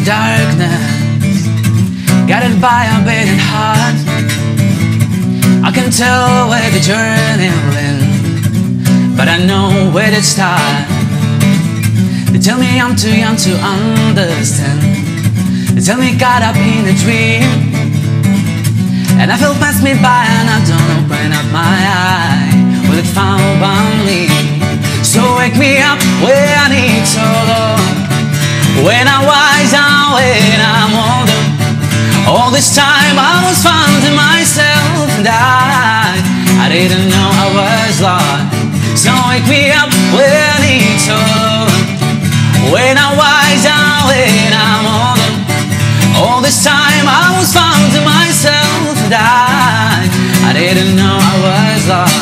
darkness, guided by a beating heart. I can tell where the journey will end, but I know where to start. They tell me I'm too young to understand. They tell me caught up in a dream, and I feel pass me by and I don't open up my eye. Will it found by me? So wake me up when I need so long, when I'm wise and when I'm older. All this time I was found in myself, and I didn't know I was lost. So wake me up when I need so long, when I'm wise and when I'm older. All this time I was found in myself, and I didn't know I was lost.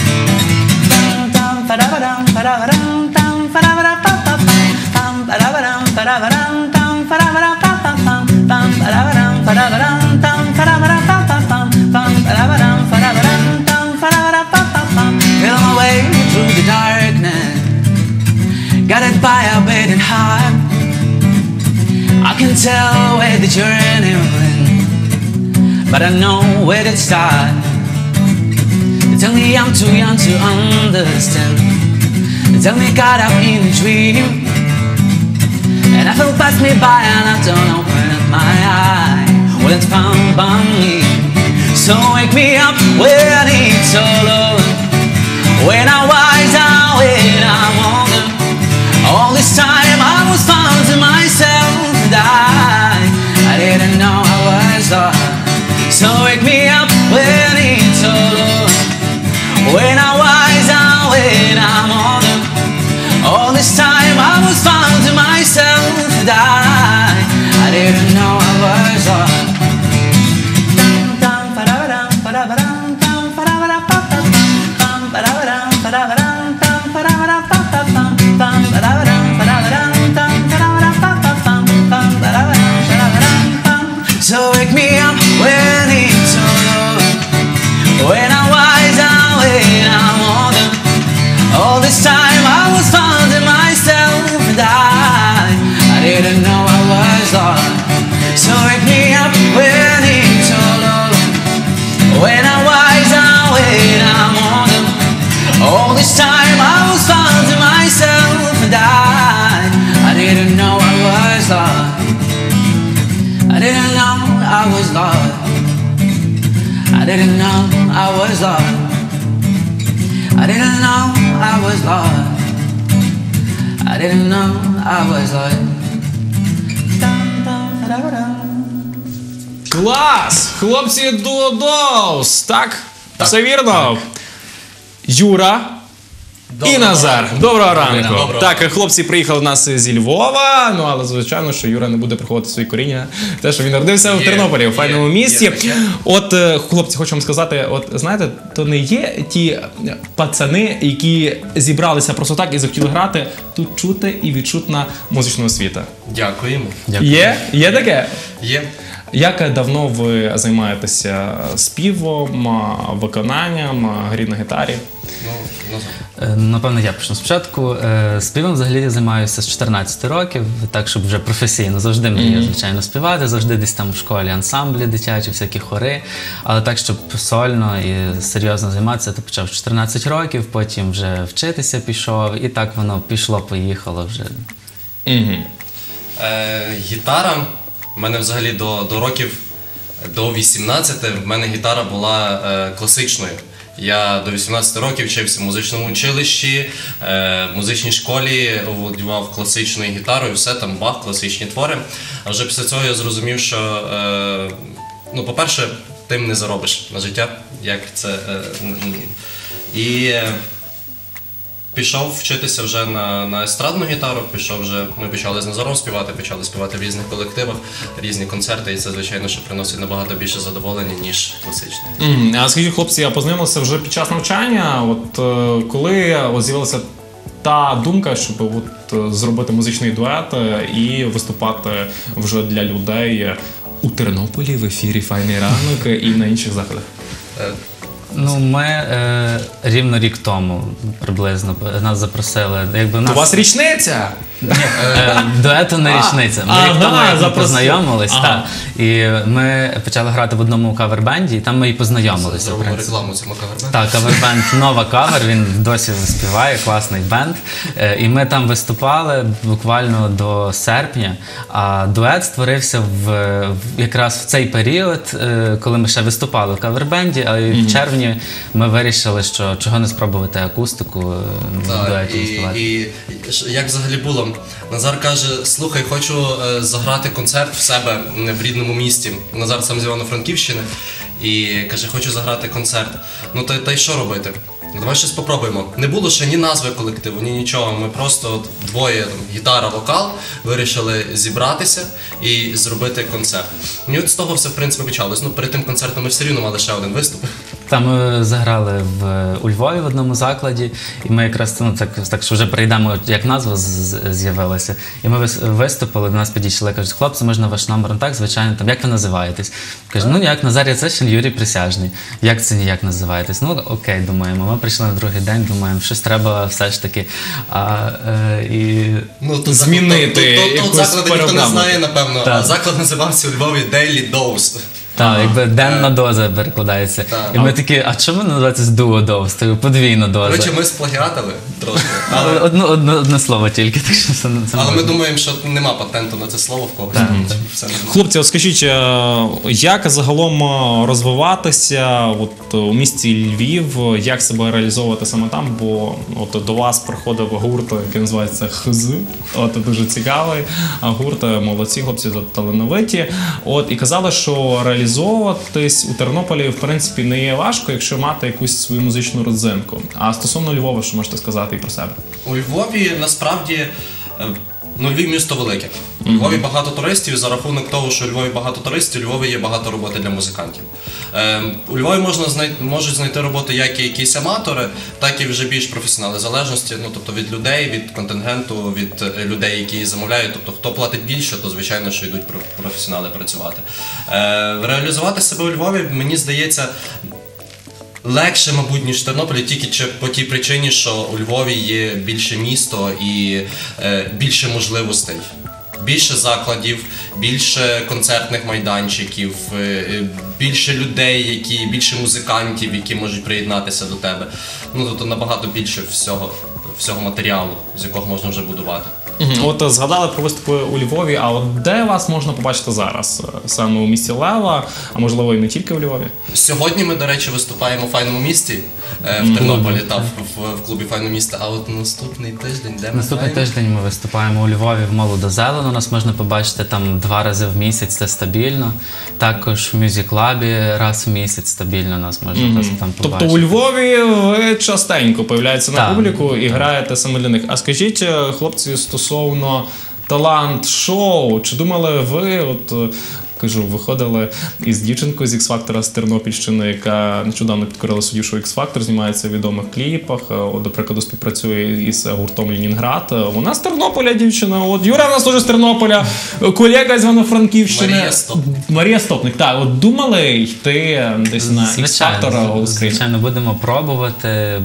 Feel my way through the darkness, guided by a beating heart. I can tell where the journey will end, but I know where to start. They tell me I'm too young to understand. They tell me caught up in a dream, and I feel pass me by and I don't open up my eye. Well, it's found by me. So wake me up when I need so low, when I'm wise and when I'm older. All this time I was found in myself, and I didn't know I was lost. So wake me up when I need so low, when I'm wise and when I'm older. All this time I was found in myself, and I didn't know I was lost. So wake me up when it's so low, when I'm wise and when I'm older. All this time I was found in myself, and I didn't know I was lost. So wake me up when it's so low, when I'm wise and when I'm older. All this time I was found in myself, and I didn't know I was lost. I didn't know I was lost. I didn't know I was lost. I didn't know I was lost. I didn't know I was lost. Клас! Хлопці Додоус, так? Все вірно? Юра і Назар. Доброго ранку. Доброго. Так, хлопці приїхали в нас зі Львова, ну але звичайно, що Юра не буде приховувати свої коріння. Те, що він народився в Тернополі, в файному місті. От, хлопці, хочу вам сказати, от знаєте, то не є ті пацани, які зібралися просто так і захотіли грати, тут чути і відчутна музична освіта. Дякуємо. Є? Є таке? Є. Як давно ви займаєтеся співом, виконанням, грі на гітарі? Напевно, я почну спочатку. Співом взагалі займаюся з 14 років, так, щоб вже професійно. Завжди мріяв, звичайно, співати, завжди десь там в школі ансамблі дитячі, всякі хори. Але так, щоб сольно і серйозно займатися, то почав 14 років, потім вже вчитися пішов, і так воно пішло-поїхало вже. Гітара, в мене взагалі до років, до 18 в мене гітара була класичною. Я до 18 років вчився в музичному училищі, в музичній школі оволодівав класичною гітарою, все там Бах, класичні твори. А вже після цього я зрозумів, що, ну, по-перше, тим не заробиш на життя, як це. І пішов вчитися вже на естрадну гітару, ми почали з Назаром співати, почали співати в різних колективах, різні концерти, і це, звичайно, що приносить набагато більше задоволення, ніж класичний. А скажіть, хлопці, познайомилися вже під час навчання, коли з'явилася та думка, щоб зробити музичний дует і виступати вже для людей у Тернополі, в ефірі «Файний ранок» і на інших заходах? Ну, ми рівно рік тому приблизно нас запросили. У вас річниця? Дуету на річницю. Ми рік тому як ми запросили. познайомились, Ага. так. І ми почали грати в одному кавер-бенді, і там ми і познайомилися. в Зробимо принципі. рекламу цьому кавербенду. Так, кавербенд, нова кавер, він досі співає, класний бенд. І ми там виступали буквально до серпня, а дует створився якраз в цей період, коли ми ще виступали в кавербенді, а в червні ми вирішили, що чого не спробувати акустику в Так, дуеті співати. і як взагалі було? Назар каже, слухай, хочу заграти концерт в себе в рідному місті. Назар сам з Івано-Франківщини. І каже, хочу заграти концерт. Ну та й що робити? Давай щось попробуємо. Не було ще ні назви колективу, ні нічого. Ми просто от двоє, там, гітара, вокал, вирішили зібратися і зробити концерт. І от з того все в принципі почалось. Ну, перед тим концертом ми все рівно мали ще один виступ. Там ми заграли у Львові в одному закладі, і ми якраз так що вже прийдемо, як назва з'явилася. І ми виступили, до нас підійшли, кажуть, хлопці, можна ваш номер? Ну, так, звичайно, там, як ви називаєтесь? Каже, ну ніяк, Назар Яцишин, Юрій Присяжний. Як це ніяк називаєтесь? Ну окей, думаємо. Ми прийшли на другий день, думаємо, щось треба все ж таки. Ну, то Змінити Тут якусь заклад ніхто не програму. знає, напевно, а Так. заклад називався у Львові Daily Dose. Так, якби денна доза перекладається. Так. І ми такі, а чому називається дуо доз? Тобто подвійна доза. Коротше, ми сплагіатили трошки, Але одне слово тільки, так що це але ми можна. думаємо, що нема патенту на це слово в когось. Все нормально. Хлопці, от скажіть, як загалом розвиватися от, у місті Львів, як себе реалізовувати саме там, бо от до вас приходив гурт, який називається ХЗ, от дуже цікавий гурт, молодці хлопці, талановиті. От і казали, що реалізовуватись у Тернополі в принципі не є важко, якщо мати якусь свою музичну родзинку. А стосовно Львова, що можете сказати і про себе? У Львові насправді. Ну, Львів місто велике. У Львові багато туристів, і за рахунок того, що у Львові багато туристів, у Львові є багато роботи для музикантів. У Львові можуть знайти роботу як і якісь аматори, так і вже більш професіонали, в залежності, ну, тобто від людей, від контингенту, від людей, які її замовляють. Тобто, хто платить більше, то звичайно, що йдуть професіонали працювати. Реалізувати себе у Львові, мені здається, легше, мабуть, ніж в Тернополі, тільки по тій причині, що у Львові є більше місто і більше можливостей. Більше закладів, більше концертних майданчиків, більше людей, більше музикантів, які можуть приєднатися до тебе. Ну, тобто набагато більше всього матеріалу, з якого можна вже будувати. От згадали про виступи у Львові, а от де вас можна побачити зараз? Саме у місті Лева, а можливо і не тільки у Львові? Сьогодні ми, до речі, виступаємо в Файному місті в Тернополі, в клубі Файного міста. А от наступний тиждень, де ми Наступний граємо? тиждень ми виступаємо у Львові в Молодо Зелено. Нас можна побачити там 2 рази в місяць, це стабільно. Також в мюзик-клабі раз в місяць стабільно нас можна там побачити. Тобто у Львові ви частенько появляєтеся на Так. публіку і граєте саме для них. А скажіть, хлопці, стосовно талант-шоу, чи думали ви, от кажу, виходили із дівчинкою з X-Factor з Тернопільщини, яка нещодавно підкорила суддю шоу X-Factor, знімається в відомих кліпах, от, до прикладу, співпрацює із гуртом Ленінград. Вона з Тернополя, дівчина, от Юра в нас теж з Тернополя, колега з Івано-Франківщини. Марія Стопник. Марія Стопник, так, от думали йти десь на X-Factor Голос країни? Звичайно, будемо пробувати,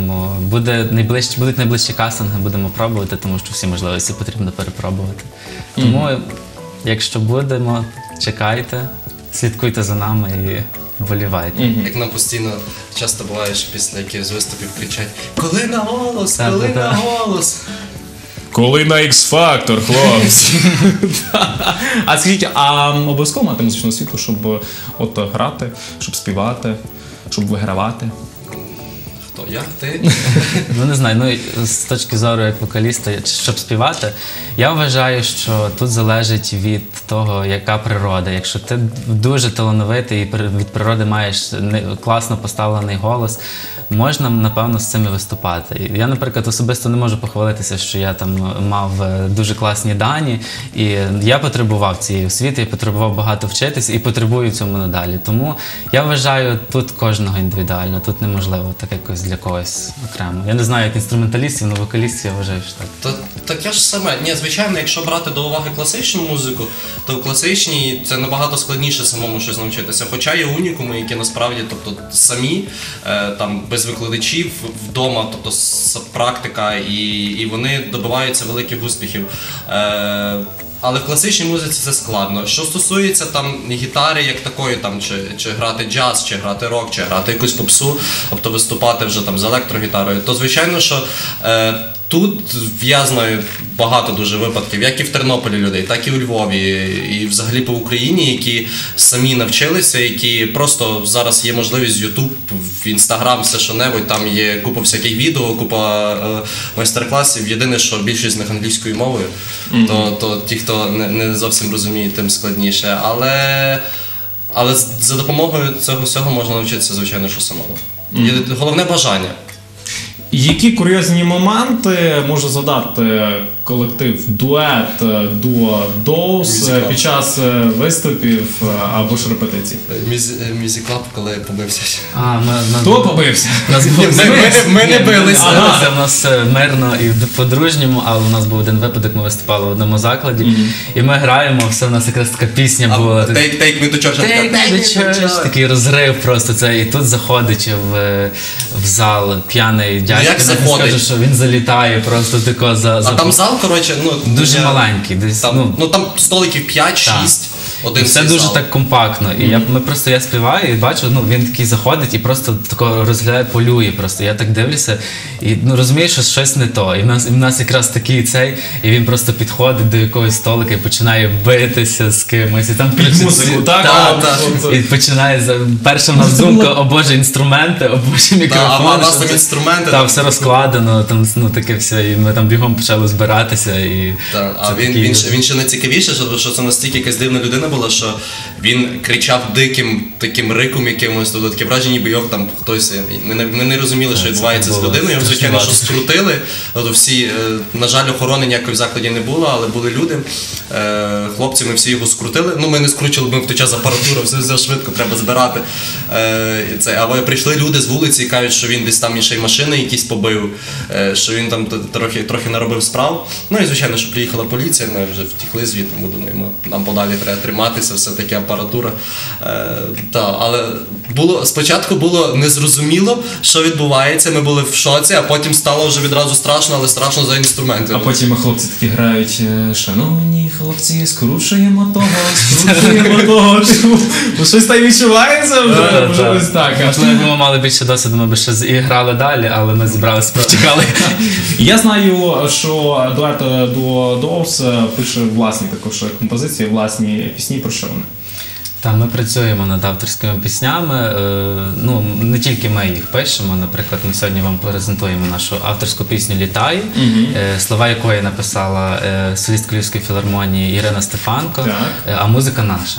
будуть найближчі кастинги, будемо пробувати, тому що всі можливості потрібно перепробувати. Тому, якщо будемо, чекайте, слідкуйте за нами і вболівайте. Як нам постійно часто буває, що після якихось виступів кричать «Коли на голос! Так, Коли так. на голос!» Коли на X-Factor, хлопці. А скажіть, а обов'язково мати музичну освіту, щоб от грати, щоб співати, щоб вигравати? Хто? Я? Ти? Ну не знаю, з точки зору як вокаліста, щоб співати, я вважаю, що тут залежить від того, яка природа. Якщо ти дуже талановитий і від природи маєш класно поставлений голос, можна, напевно, з цим і виступати. Я, наприклад, особисто не можу похвалитися, що я там мав дуже класні дані, і я потребував цієї освіти, я потребував багато вчитися і потребую в цьому надалі. Тому я вважаю, тут кожного індивідуально, тут неможливо так якось для для когось окремо. Я не знаю, як інструменталістів, але вокалістів я вважаю, що так. Таке ж саме. Ні, звичайно, якщо брати до уваги класичну музику, то в класичній це набагато складніше самому щось навчитися. Хоча є унікуми, які насправді, тобто самі, там, без викладачів вдома, тобто практика, і вони добиваються великих успіхів. Але в класичній музиці це складно. Що стосується там гітари як такої, там, чи грати джаз, чи грати рок, чи грати якусь попсу, тобто виступати вже там з електрогітарою, то звичайно, що тут я знаю багато дуже випадків, як і в Тернополі людей, так і у Львові, і взагалі по Україні, які самі навчилися, які просто зараз є можливість YouTube, в Instagram, все що-небудь, там є купа всяких відео, купа майстер-класів. Єдине, що більшість з них англійською мовою, то ті, хто не зовсім розуміє, тим складніше. Але за допомогою цього всього можна навчитися, звичайно, що самому. Головне бажання. Які курйозні моменти може згадати колектив дует до Doors під час виступів або ж репетицій? Мюзик-клаб, коли я побився. Хто побився? Ми не билися. У нас мирно і по-дружньому, але у нас був один випадок, ми виступали в одному закладі, і ми граємо, все, у нас якраз така пісня була. Take me to church. Take me to church. Такий розрив просто це. І тут заходить в зал п'яний дядько. Як заходить? Скаже, що він залітає просто тако за... А там зал, коротше, дуже маленький. Десь, там столиків 5-6. Все дуже так компактно. І я співаю і бачу, він такий заходить і просто тако розглядає, полює просто. Я так дивлюся і розумію, що щось не то. І в нас якраз такий цей, і він просто підходить до якогось столика і починає битися з кимось. І там музику, так? І починає, перша в нас думка, о боже, інструменти, о боже, мікрофон. А у нас там інструменти. Так, все розкладено, там, таке все. І ми там бігом почали збиратися. А він ще найцікавіше, що це настільки якась дивна людина була, що він кричав диким таким риком якимось, тобто таке враження, ніби його там хтось... Ми не розуміли, що відбувається з людиною, його, звичайно, що скрутили. Тобто всі, на жаль, охорони ніякої в закладі не було, але були люди. Хлопці, ми всі його скрутили. Ми не скручили, ми в той час апаратуру, все швидко треба збирати. А прийшли люди з вулиці і кажуть, що він десь там ще й машини якісь побив, що він там трохи наробив справ. І, звичайно, що приїхала поліція, ми вже втекли звідти, нам подалі треба триматися, все-таки апаратура. Але спочатку було незрозуміло, що відбувається, ми були в шоці, а потім стало вже відразу страшно, але страшно за інструменти. А потім хлопці такі грають: шановні хлопці, скручуємо того. Щось там відчувається вже ось так. Можливо, ми мали більше досвіду, ми б ще і грали далі, але ми зібралися, почекали. Я знаю, що дует до Doors пише власні також композиції, власні пісні. Про що вони? Ми працюємо над авторськими піснями. Не тільки ми їх пишемо. Наприклад, ми сьогодні вам презентуємо нашу авторську пісню «Літаю», слова якої написала солістка Львівської філармонії Ірина Стефанко, а музика наша.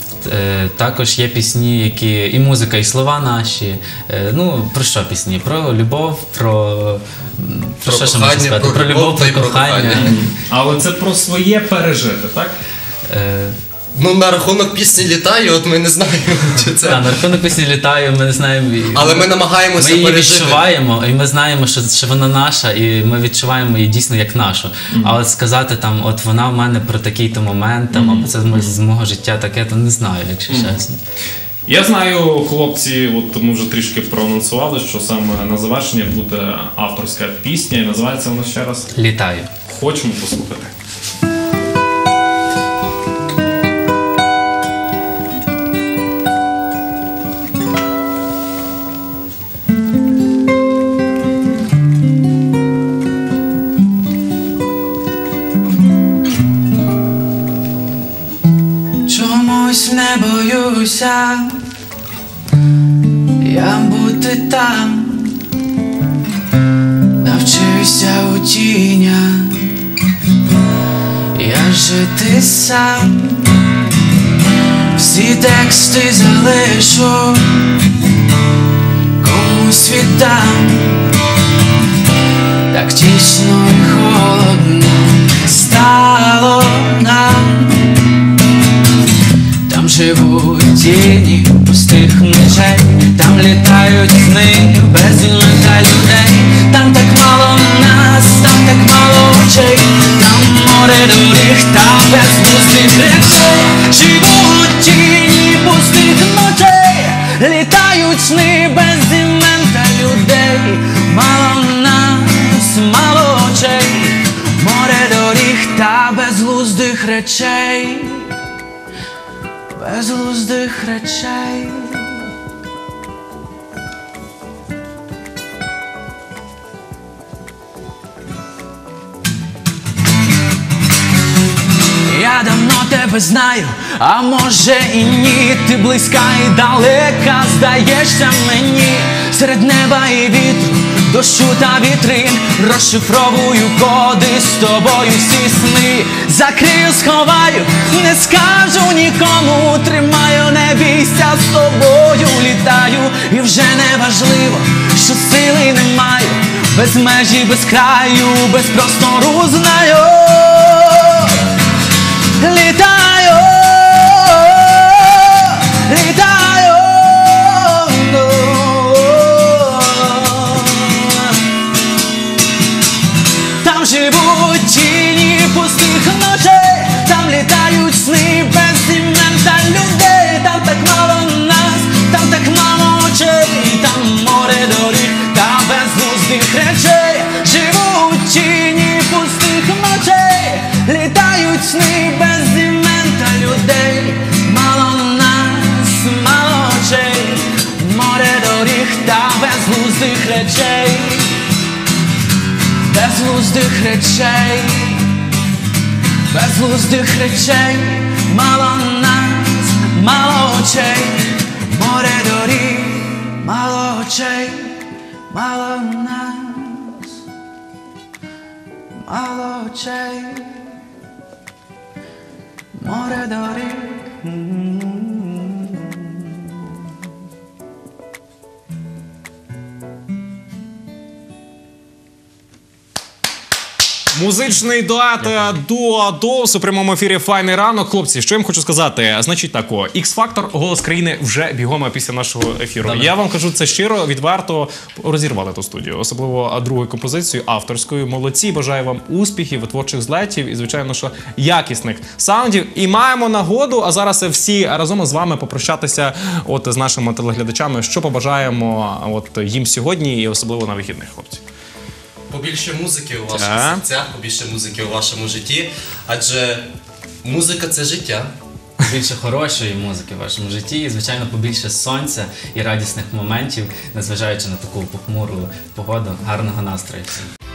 Також є пісні, які і музика, і слова наші. Про що пісні? Про любов, про що ще можна сказати? Про любов, про кохання. Але це про своє пережити, так? На рахунок пісні «Літаю», ми не знаємо, чи це... На рахунок пісні «Літаю» ми не знаємо. Але ми намагаємося пережити. Ми її відчуваємо, і ми знаємо, що вона наша, і ми відчуваємо її дійсно як нашу. А от сказати от вона в мене про такий-то момент, або це з мого життя таке, то не знаю, якщо чесно. Я знаю, хлопці, ми вже трішки проанонсували, що саме на завершення буде авторська пісня, і називається вона ще раз «Літаю». Хочемо послухати. Чомусь не боюся я бути там, навчився у тінях я жити сам, всі тексти залишу, комусь віддам, так тісно і холодно стало нам. Там Там живуть тіні пустих ночей, там літають сни без імена людей. Там так мало нас, там так мало очей, там море доріг та безглуздих речей. Живуть тіні пустих ночей, літають сни без імен та людей. Мало нас, мало очей, море доріг та безглуздих речей. Безглуздих речей. Я давно тебе знаю, а може і ні. Ти близька і далека, здаєшся мені. Серед неба і вітру, дощу та вітрин, розшифровую коди з тобою всі сни. Закрию, сховаю, не скажу нікому. Тримаю, не бійся, з тобою літаю. І вже не важливо, що сили не маю. Без межі, без краю, без простору знаю. Літаю, літаю. Там живуть тіні пустих ночей, там літають сни без імен та людей. Там так мало нас, там так мало очей, там море доріг та безглуздих речей. Живуть тіні пустих ночей, літають сни без імен та людей. Мало нас, мало очей, море доріг та безглуздих речей. Безглуздих речей, безглуздих речей. Мало нас, мало очей, море доріг, мало очей, мало нас, мало очей, море доріг. Музичний дует дуо Довс у прямому ефірі «Файний ранок». Хлопці, що я вам хочу сказати? Значить так, X-Factor, «Голос країни» вже бігом після нашого ефіру. Добре. Я вам кажу це щиро, відверто, розірвали ту студію. Особливо другою композицією, авторською. Молодці, бажаю вам успіхів, творчих злетів і, звичайно, що якісних саундів. І маємо нагоду, а зараз всі разом з вами попрощатися з нашими телеглядачами, що побажаємо їм сьогодні і особливо на вихідних, хлопці. Побільше музики у ваших Так. серцях, побільше музики у вашому житті, адже музика – це життя. Більше хорошої музики в вашому житті і, звичайно, побільше сонця і радісних моментів, незважаючи на таку похмуру погоду. Гарного настрою всім.